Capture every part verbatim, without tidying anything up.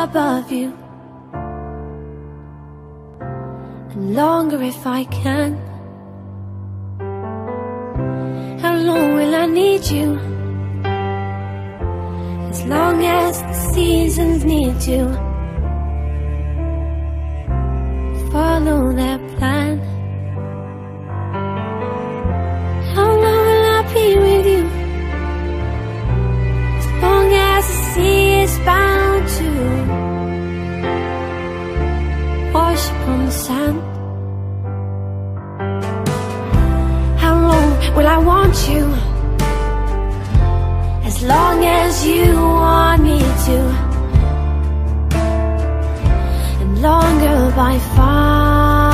above you, and longer if I can. How long will I need you? As long as the seasons need you. Follow their plan. How long will I be with you? As long as the sea is bound to wash upon the sand. How long will I want you? As long as you want me to, and longer by far.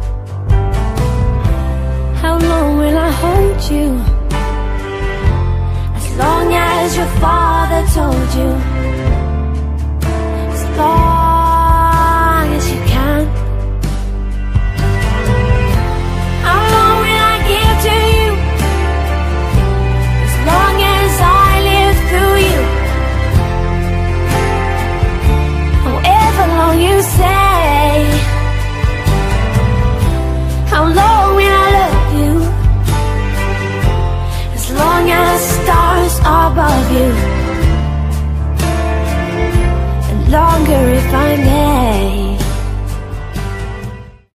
How long will I hold you? As long as your father told you. As long as you can. How long will I give to you? As long as I live through you. However long you say. How long will I love you? As long as stars are above you, and longer if I may.